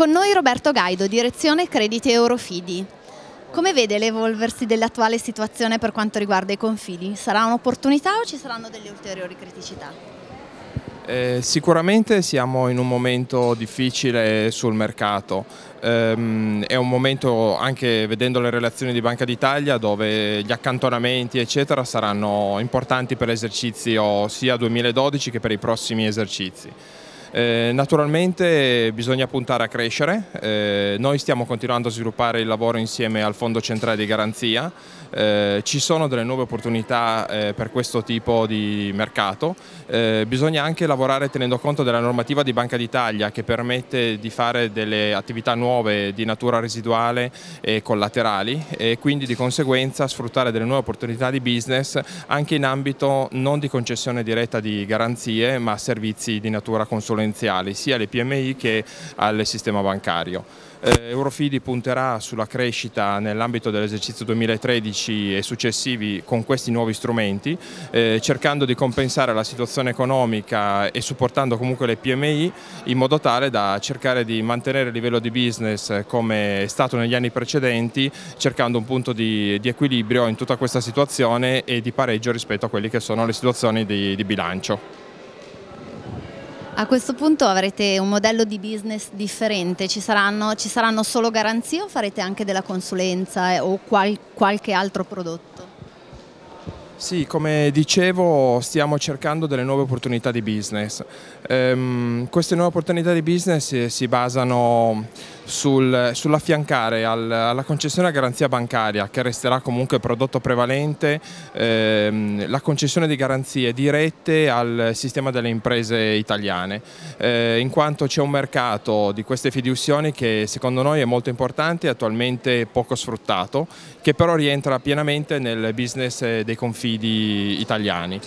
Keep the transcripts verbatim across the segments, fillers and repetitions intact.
Con noi Roberto Gaido, direzione crediti Eurofidi. Come vede l'evolversi dell'attuale situazione per quanto riguarda i confidi? Sarà un'opportunità o ci saranno delle ulteriori criticità? Eh, sicuramente siamo in un momento difficile sul mercato, ehm, è un momento, anche vedendo le relazioni di Banca d'Italia, dove gli accantonamenti eccetera saranno importanti per l'esercizio sia duemiladodici che per i prossimi esercizi. Eh, naturalmente bisogna puntare a crescere, eh, noi stiamo continuando a sviluppare il lavoro insieme al Fondo Centrale di Garanzia, eh, ci sono delle nuove opportunità eh, per questo tipo di mercato, eh, bisogna anche lavorare tenendo conto della normativa di Banca d'Italia che permette di fare delle attività nuove di natura residuale e collaterali e quindi di conseguenza sfruttare delle nuove opportunità di business anche in ambito non di concessione diretta di garanzie ma servizi di natura consulenziali sia alle P M I che al sistema bancario. Eh, Eurofidi punterà sulla crescita nell'ambito dell'esercizio duemilatredici e successivi con questi nuovi strumenti, eh, cercando di compensare la situazione economica e supportando comunque le P M I in modo tale da cercare di mantenere il livello di business come è stato negli anni precedenti, cercando un punto di, di equilibrio in tutta questa situazione e di pareggio rispetto a quelle che sono le situazioni di, di bilancio. A questo punto avrete un modello di business differente, ci saranno, ci saranno solo garanzie o farete anche della consulenza eh, o qual, qualche altro prodotto? Sì, come dicevo stiamo cercando delle nuove opportunità di business. Ehm, queste nuove opportunità di business si basano sul, sull'affiancare al, alla concessione a garanzia bancaria, che resterà comunque prodotto prevalente, ehm, la concessione di garanzie dirette al sistema delle imprese italiane, eh, in quanto c'è un mercato di queste fiduzioni che secondo noi è molto importante e attualmente poco sfruttato, che però rientra pienamente nel business dei confidi italiani.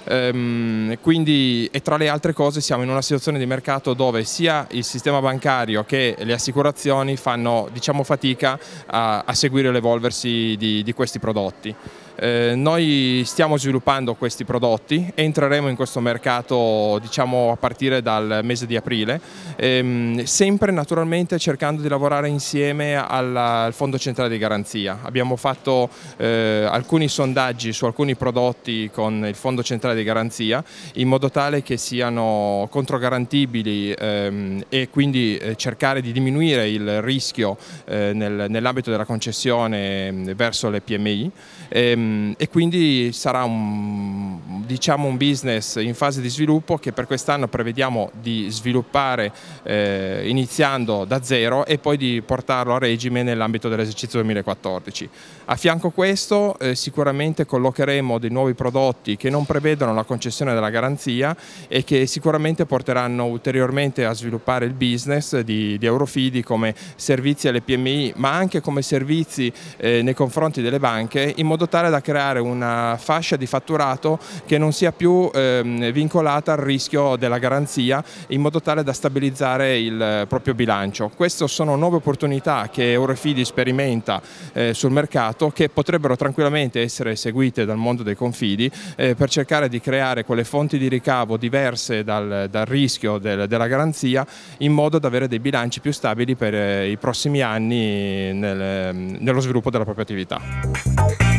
Ehm, quindi, e tra le altre cose siamo in una situazione di mercato dove sia il sistema bancario che le assicurazioni fanno, diciamo, fatica a, a seguire l'evolversi di, di questi prodotti. Eh, noi stiamo sviluppando questi prodotti, entreremo in questo mercato diciamo a partire dal mese di aprile, ehm, sempre naturalmente cercando di lavorare insieme alla, al Fondo Centrale di Garanzia. Abbiamo fatto eh, alcuni sondaggi su alcuni prodotti con il Fondo Centrale di Garanzia in modo tale che siano controgarantibili ehm, e quindi eh, cercare di diminuire il rischio eh, nel, nell'ambito della concessione eh, verso le P M I. Ehm, E quindi sarà un, diciamo, un business in fase di sviluppo che per quest'anno prevediamo di sviluppare eh, iniziando da zero e poi di portarlo a regime nell'ambito dell'esercizio duemilaquattordici. A fianco a questo eh, sicuramente collocheremo dei nuovi prodotti che non prevedono la concessione della garanzia e che sicuramente porteranno ulteriormente a sviluppare il business di, di Eurofidi come servizi alle P M I ma anche come servizi eh, nei confronti delle banche in modo tale da creare una fascia di fatturato che non sia più ehm, vincolata al rischio della garanzia in modo tale da stabilizzare il proprio bilancio. Queste sono nuove opportunità che Eurofidi sperimenta eh, sul mercato che potrebbero tranquillamente essere seguite dal mondo dei confidi eh, per cercare di creare quelle fonti di ricavo diverse dal, dal rischio del, della garanzia in modo da avere dei bilanci più stabili per eh, i prossimi anni nel, nello sviluppo della propria attività.